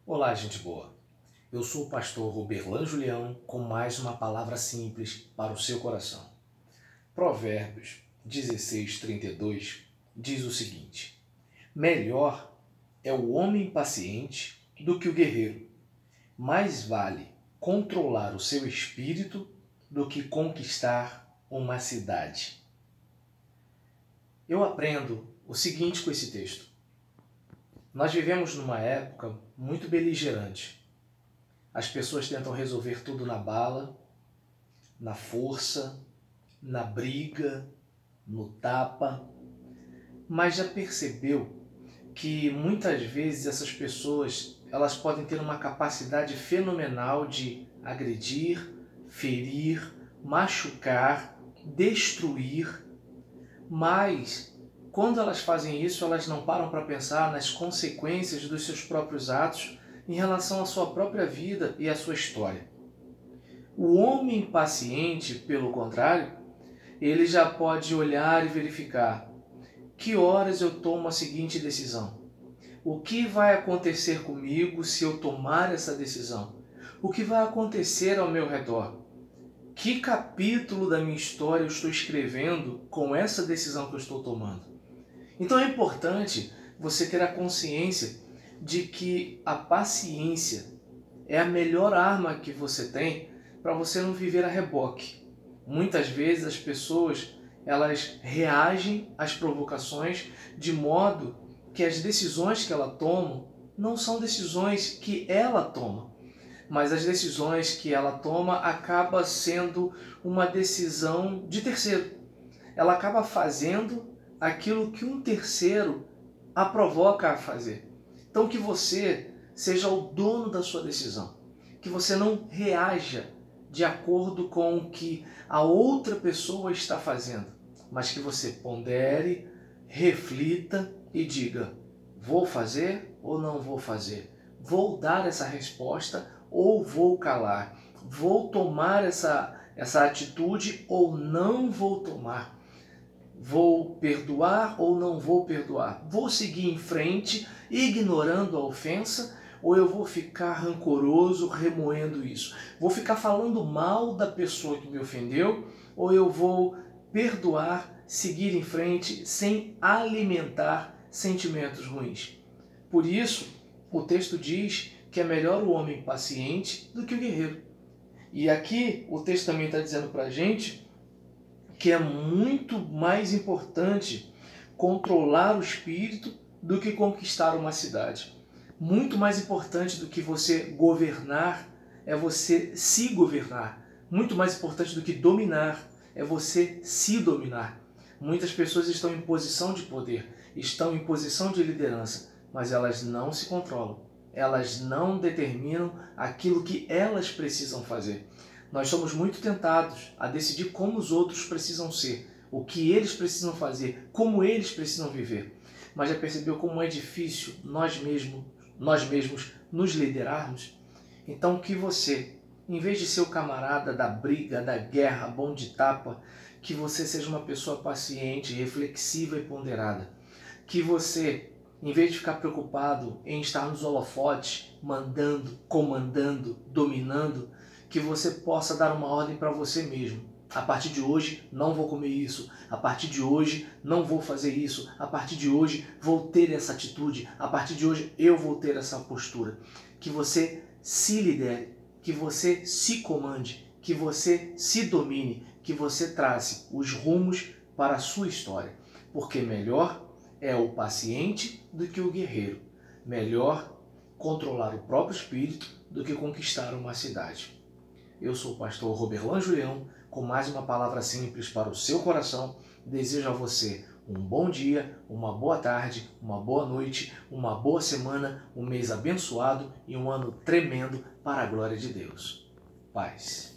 Olá, gente boa. Eu sou o pastor Roberlan Julião com mais uma palavra simples para o seu coração. Provérbios 16:32 diz o seguinte: melhor é o homem paciente do que o guerreiro. Mais vale controlar o seu espírito do que conquistar uma cidade. Eu aprendo o seguinte com esse texto. Nós vivemos numa época muito beligerante. As pessoas tentam resolver tudo na bala, na força, na briga, no tapa. Mas já percebeu que muitas vezes essas pessoas elas podem ter uma capacidade fenomenal de agredir, ferir, machucar, destruir, mas quando elas fazem isso, elas não param para pensar nas consequências dos seus próprios atos em relação à sua própria vida e à sua história. O homem paciente, pelo contrário, ele já pode olhar e verificar que horas eu tomo a seguinte decisão. O que vai acontecer comigo se eu tomar essa decisão? O que vai acontecer ao meu redor? Que capítulo da minha história eu estou escrevendo com essa decisão que eu estou tomando? Então é importante você ter a consciência de que a paciência é a melhor arma que você tem para você não viver a reboque. Muitas vezes as pessoas elas reagem às provocações de modo que as decisões que ela toma não são decisões que ela toma, mas as decisões que ela toma acaba sendo uma decisão de terceiro. Ela acaba fazendo aquilo que um terceiro a provoca a fazer. Então que você seja o dono da sua decisão, que você não reaja de acordo com o que a outra pessoa está fazendo, mas que você pondere, reflita e diga: vou fazer ou não vou fazer? Vou dar essa resposta ou vou calar? Vou tomar essa atitude ou não vou tomar? Vou perdoar ou não vou perdoar? Vou seguir em frente, ignorando a ofensa, ou eu vou ficar rancoroso, remoendo isso? Vou ficar falando mal da pessoa que me ofendeu, ou eu vou perdoar, seguir em frente, sem alimentar sentimentos ruins? Por isso, o texto diz que é melhor o homem paciente do que o guerreiro. E aqui o texto também está dizendo para a gente que é muito mais importante controlar o espírito do que conquistar uma cidade. Muito mais importante do que você governar é você se governar. Muito mais importante do que dominar é você se dominar. Muitas pessoas estão em posição de poder, estão em posição de liderança, mas elas não se controlam. Elas não determinam aquilo que elas precisam fazer. Nós somos muito tentados a decidir como os outros precisam ser, o que eles precisam fazer, como eles precisam viver. Mas já percebeu como é difícil nós mesmos nos liderarmos? Então que você, em vez de ser o camarada da briga, da guerra, bom de tapa, que você seja uma pessoa paciente, reflexiva e ponderada. Que você, em vez de ficar preocupado em estar nos holofotes, mandando, comandando, dominando, que você possa dar uma ordem para você mesmo. A partir de hoje não vou comer isso, a partir de hoje não vou fazer isso, a partir de hoje vou ter essa atitude, a partir de hoje eu vou ter essa postura. Que você se lidere, que você se comande, que você se domine, que você trace os rumos para a sua história. Porque melhor é o paciente do que o guerreiro. Melhor controlar o próprio espírito do que conquistar uma cidade. Eu sou o pastor Roberlan Julião, com mais uma palavra simples para o seu coração. Desejo a você um bom dia, uma boa tarde, uma boa noite, uma boa semana, um mês abençoado e um ano tremendo para a glória de Deus. Paz.